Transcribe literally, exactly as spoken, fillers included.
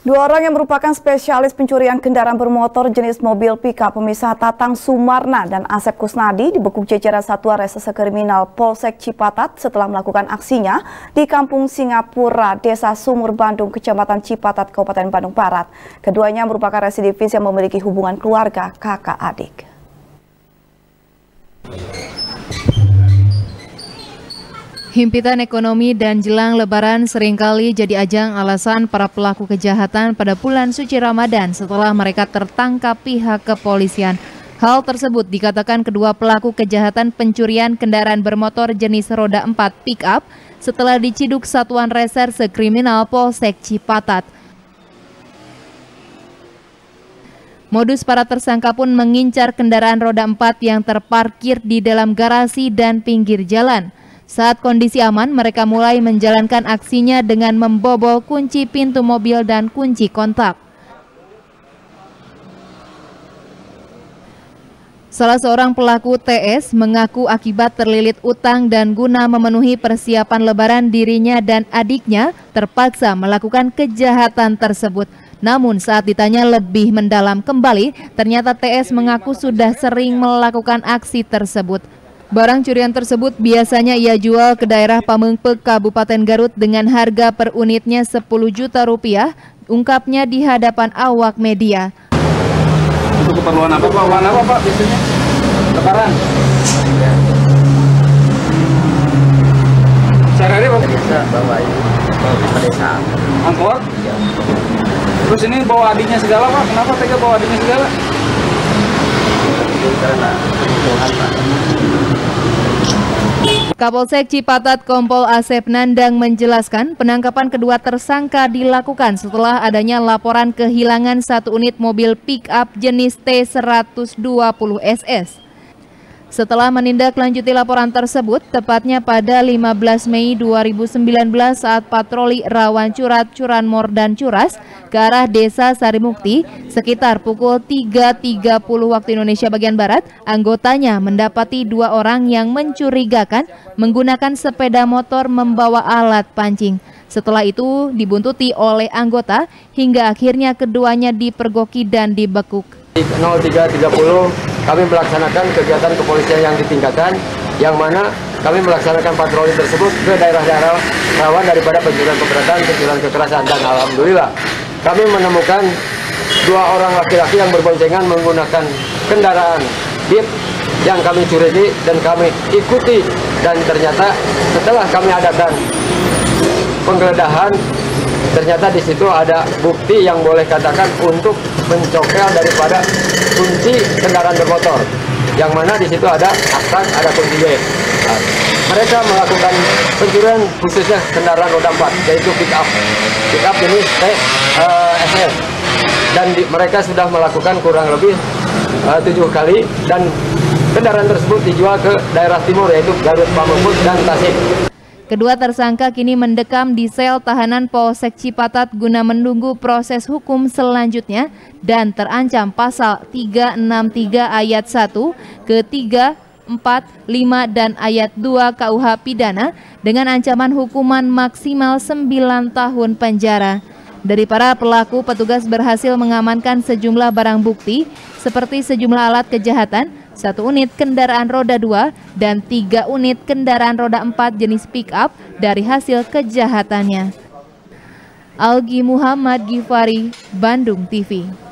Dua orang yang merupakan spesialis pencurian kendaraan bermotor jenis mobil pickup pemisah Tatang Sumarna dan Asep Kusnadi dibekuk jajaran Satuan Reserse Kriminal Polsek Cipatat setelah melakukan aksinya di Kampung Singapura, Desa Sumur Bandung, Kecamatan Cipatat, Kabupaten Bandung Barat. Keduanya merupakan residivis yang memiliki hubungan keluarga kakak adik. Himpitan ekonomi dan jelang Lebaran seringkali jadi ajang alasan para pelaku kejahatan pada bulan suci Ramadan setelah mereka tertangkap pihak kepolisian. Hal tersebut dikatakan kedua pelaku kejahatan pencurian kendaraan bermotor jenis roda empat pick-up setelah diciduk Satuan Reserse Kriminal Polsek Cipatat. Modus para tersangka pun mengincar kendaraan roda empat yang terparkir di dalam garasi dan pinggir jalan. Saat kondisi aman, mereka mulai menjalankan aksinya dengan membobol kunci pintu mobil dan kunci kontak. Salah seorang pelaku T S mengaku akibat terlilit utang dan guna memenuhi persiapan Lebaran dirinya dan adiknya terpaksa melakukan kejahatan tersebut. Namun saat ditanya lebih mendalam kembali, ternyata T S mengaku sudah sering melakukan aksi tersebut. Barang curian tersebut biasanya ia jual ke daerah Pamengpeuk, Kabupaten Garut dengan harga per unitnya sepuluh juta rupiah, ungkapnya di hadapan awak media. Untuk keperluan apa Pak? Warna apa Pak biasanya? Lebaran? Ya. Sehari-hari Pak? Biasa bawa ini, bawa ke desa. Angkot? Ya. Terus ini bawa adiknya segala Pak? Kenapa tega bawa adiknya segala? Karena kebutuhan Pak. Kapolsek Cipatat Kompol Asep Nandang menjelaskan penangkapan kedua tersangka dilakukan setelah adanya laporan kehilangan satu unit mobil pick-up jenis T seratus dua puluh S S. Setelah menindaklanjuti laporan tersebut, tepatnya pada lima belas Mei dua ribu sembilan belas saat patroli Rawan Curat, Curanmor, dan Curas ke arah Desa Sarimukti sekitar pukul tiga tiga puluh waktu Indonesia bagian Barat, anggotanya mendapati dua orang yang mencurigakan menggunakan sepeda motor membawa alat pancing. Setelah itu dibuntuti oleh anggota hingga akhirnya keduanya dipergoki dan dibekuk. nol tiga tiga puluh kami melaksanakan kegiatan kepolisian yang ditingkatkan, yang mana kami melaksanakan patroli tersebut ke daerah-daerah rawan daripada pencurian pemberatan, pencurian kekerasan, dan alhamdulillah kami menemukan dua orang laki-laki yang berboncengan menggunakan kendaraan Jeep yang kami curigai dan kami ikuti, dan ternyata setelah kami adakan penggeledahan, ternyata di situ ada bukti yang boleh katakan untuk mencokel daripada kunci kendaraan bermotor, yang mana di situ ada aktak, ada kunci B. Nah, mereka melakukan pencurian khususnya kendaraan roda empat, yaitu pick up, pick up jenis T S S, dan di, mereka sudah melakukan kurang lebih uh, tujuh kali, dan kendaraan tersebut dijual ke daerah timur, yaitu Garut, Pamengpeuk, dan Tasik. Kedua tersangka kini mendekam di sel tahanan Polsek Cipatat guna menunggu proses hukum selanjutnya dan terancam pasal tiga enam tiga ayat satu ke tiga, empat, lima, dan ayat dua K U H Pidana dengan ancaman hukuman maksimal sembilan tahun penjara. Dari para pelaku, petugas berhasil mengamankan sejumlah barang bukti seperti sejumlah alat kejahatan, satu unit kendaraan roda dua, dan tiga unit kendaraan roda empat jenis pick-up dari hasil kejahatannya. Algi Muhammad Gifari, Bandung T V.